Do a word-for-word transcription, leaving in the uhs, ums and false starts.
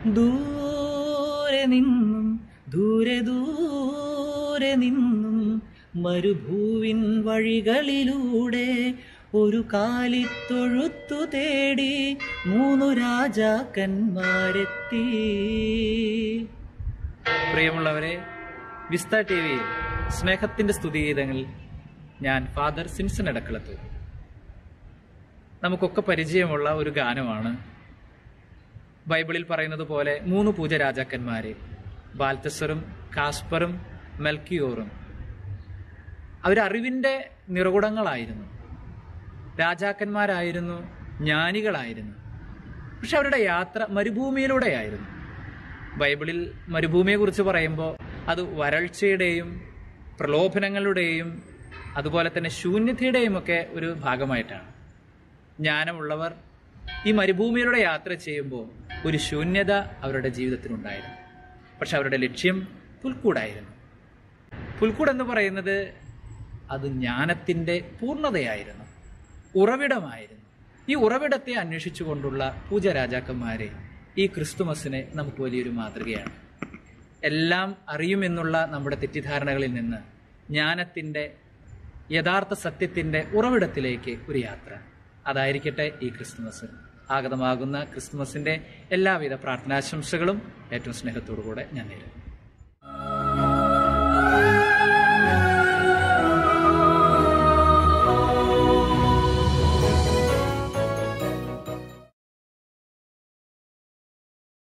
ദൂരെ നിന്നും ദൂരെ ദൂരെ നിന്നും മരുഭൂവിൻ വഴികളിലൂടെ ഒരു കാലിത്തൊഴുത്തു തേടി മൂന്നു രാജാക്കന്മാരെത്തി. പ്രിയമുള്ളവരെ, വിസ്ത ടി വിയിൽ സ്നേഹത്തിന്റെ സ്തുതിഗീതങ്ങളിൽ ഞാൻ ഫാദർ സിൻസൺ എടക്കളത്ത്. നമുക്കൊക്കെ പരിചയമുള്ള ഒരു ഗാനമാണ്. ബൈബിളിൽ പറയുന്നത് പോലെ മൂന്ന് പൂജ രാജാക്കന്മാര്, ബാൽത്തസറും കാസ്പറും മെൽക്കിയോറും, അവരറിവിന്റെ നിറകുടങ്ങളായിരുന്നു, രാജാക്കന്മാരായിരുന്നു, ജ്ഞാനികളായിരുന്നു. പക്ഷെ അവരുടെ യാത്ര മരുഭൂമിയിലൂടെയായിരുന്നു. ബൈബിളിൽ മരുഭൂമിയെ കുറിച്ച് പറയുമ്പോൾ അത് വരൾച്ചയുടെയും പ്രലോഭനങ്ങളുടെയും അതുപോലെ തന്നെ ശൂന്യതയുടെയും ഒക്കെ ഒരു ഭാഗമായിട്ടാണ്. ജ്ഞാനമുള്ളവർ ഈ മരുഭൂമിയിലൂടെ യാത്ര ചെയ്യുമ്പോൾ ഒരു ശൂന്യത അവരുടെ ജീവിതത്തിലുണ്ടായിരുന്നു. പക്ഷെ അവരുടെ ലക്ഷ്യം പുൽക്കൂടായിരുന്നു. പുൽക്കൂട് എന്ന് പറയുന്നത് അത് ജ്ഞാനത്തിൻ്റെ പൂർണ്ണതയായിരുന്നു, ഉറവിടമായിരുന്നു. ഈ ഉറവിടത്തെ അന്വേഷിച്ചുകൊണ്ടുള്ള പൂജ രാജാക്കന്മാരെ ഈ ക്രിസ്തുമസിനെ നമുക്ക് വലിയൊരു മാതൃകയാണ്. എല്ലാം അറിയുമെന്നുള്ള നമ്മുടെ തെറ്റിദ്ധാരണകളിൽ നിന്ന് ജ്ഞാനത്തിൻ്റെ യഥാർത്ഥ സത്യത്തിൻ്റെ ഉറവിടത്തിലേക്ക് ഒരു യാത്ര. അതായിരിക്കട്ടെ ഈ ക്രിസ്തുമസ്. ആഗതമാകുന്ന ക്രിസ്തുമസിൻ്റെ എല്ലാവിധ പ്രാർത്ഥനാശംസകളും ഏറ്റവും സ്നേഹത്തോടു കൂടെ ഞാൻ നേരുന്നു.